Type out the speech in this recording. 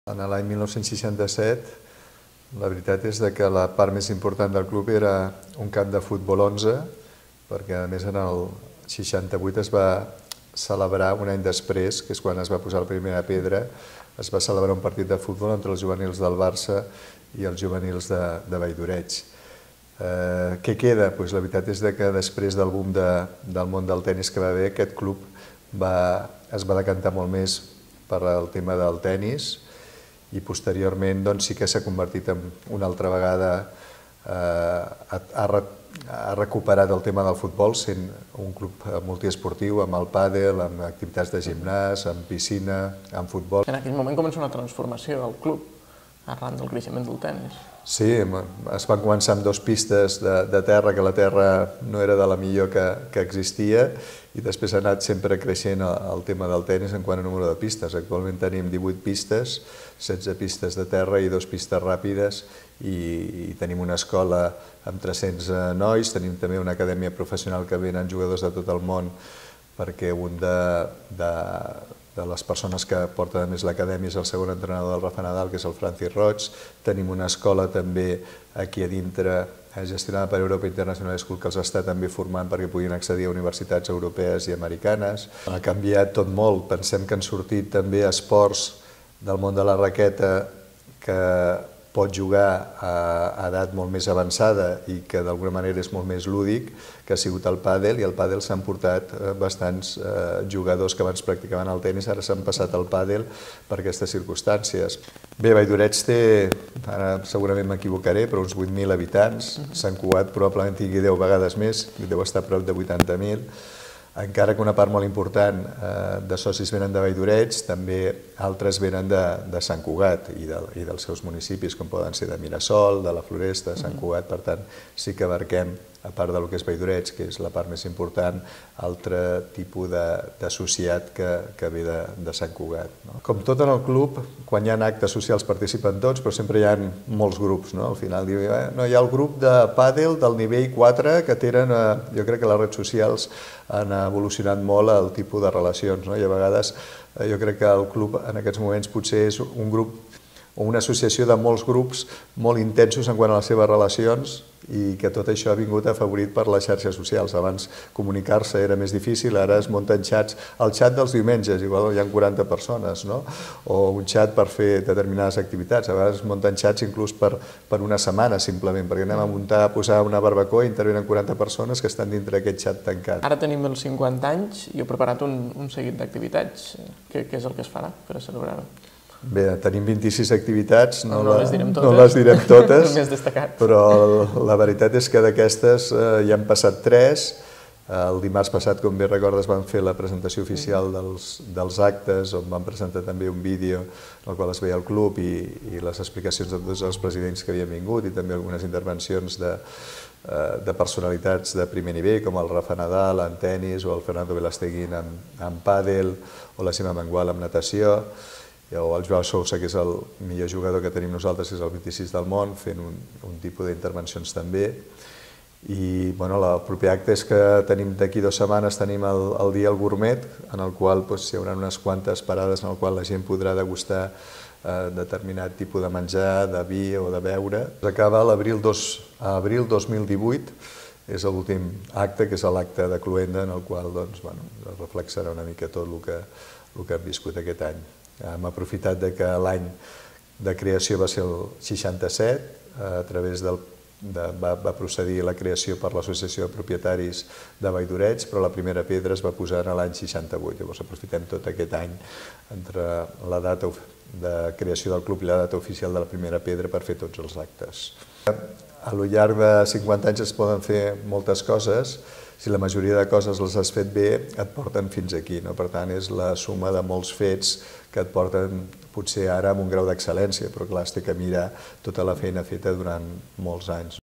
En l'any 1967, la veritat és que la part més important del club era un camp de futbol 11, perquè a més en el 68 es va celebrar un any després, que és quan es va posar la primera pedra, es va celebrar un partit de futbol entre els juvenils del Barça i els juvenils de Valldoreig. Què queda? La veritat és que després del boom del món del tennis que va haver, aquest club es va decantar molt més per al tema del tennis i posteriorment sí que s'ha convertit en una altra vegada, ha recuperat el tema del futbol sent un club multiesportiu amb el pàdel, amb activitats de gimnàs, amb piscina, amb futbol. En aquell moment comença una transformació del club arran del creixement del tennis. Sí, es van començar amb 2 pistes de terra, que la terra no era de la millor que existia, i després ha anat sempre creixent el tema del tennis en quant a número de pistes. Actualment tenim 18 pistes, 16 pistes de terra i 2 pistes ràpides, i tenim una escola amb 300 nois, tenim també una acadèmia professional que venen jugadors de tot el món, perquè un de les persones que porta més l'acadèmia és el segon entrenador del Rafa Nadal, que és el Francis Roig. Tenim una escola també aquí a dintre, gestionada per Europa International School, que els està també formant perquè puguin accedir a universitats europees i americanes. Ha canviat tot molt. Pensem que han sortit també esports del món de la raqueta que pot jugar a edat molt més avançada i que d'alguna manera és molt més lúdic, que ha sigut el pàdel, i al pàdel s'han portat bastants jugadors que abans practicaven el tennis, ara s'han passat al pàdel per aquestes circumstàncies. Bé, Valldoreig té, ara segurament m'equivocaré, però uns 8.000 habitants. Sant Cugat probablement tingui 10 vegades més, deu estar a prop de 80.000. Encara que una part molt important de socis venen de Valldoreig, també altres venen de Sant Cugat i dels seus municipis, com poden ser de Mirasol, de la Floresta, de Sant Cugat. Per tant, sí que abarquem, a part del que és Valldoreig, que és la part més important, altre tipus d'associat que ve de Sant Cugat. Com tot en el club, quan hi ha actes socials participen tots, però sempre hi ha molts grups. Al final diu, hi ha el grup de pàdel del nivell 4 que tenen, jo crec que les redes socials han evolucionat molt el tipus de relacions, i a vegades jo crec que el club en aquests moments potser és un grup o una associació de molts grups molt intensos en quant a les seves relacions, i que tot això ha vingut afavorit per les xarxes socials. Abans comunicar-se era més difícil, ara es munten xats. El xat dels diumenges, igual hi ha 40 persones, o un xat per fer determinades activitats. A vegades es munten xats inclús per una setmana, simplement, perquè anem a posar una barbacoa i intervenen 40 persones que estan dintre d'aquest xat tancat. Ara tenim els 50 anys i heu preparat un seguit d'activitats. Què és el que es farà per a celebrar-ho? Bé, tenim 26 activitats, no les direm totes, però la veritat és que d'aquestes ja han passat 3. El dimarts passat, com bé recordes, vam fer la presentació oficial dels actes, on vam presentar també un vídeo en el qual es veia el club i les explicacions de tots els presidents que havien vingut, i també algunes intervencions de personalitats de primer nivell, com el Rafa Nadal en tennis, o el Fernando Velasteguín en pàdel, o la Xema Mengual en natació, o el Joao Sousa, que és el millor jugador que tenim nosaltres, que és el 26 del món, fent un tipus d'intervencions també. I el proper acte és que tenim d'aquí 2 setmanes tenim el Dia del Gourmet, en el qual hi haurà unes quantes parades en el qual la gent podrà degustar determinat tipus de menjar, de vi o de beure. Acaba l'abril 2018, és l'últim acte, que és l'acte de Cluenda, en el qual es reflexarà una mica tot el que hem viscut aquest any. Hem aprofitat que l'any de creació va ser el 67, a través va procedir la creació per l'Associació de Propietaris de Valldoreig, però la primera pedra es va posar en l'any 68. Llavors aprofitem tot aquest any entre la data de creació del club i la data oficial de la primera pedra per fer tots els actes. A lo llarg de 50 anys es poden fer moltes coses. Si la majoria de coses les has fet bé, et porten fins aquí. Per tant, és la suma de molts fets que et porten potser ara amb un grau d'excel·lència, però clar, es té que mirar tota la feina feta durant molts anys.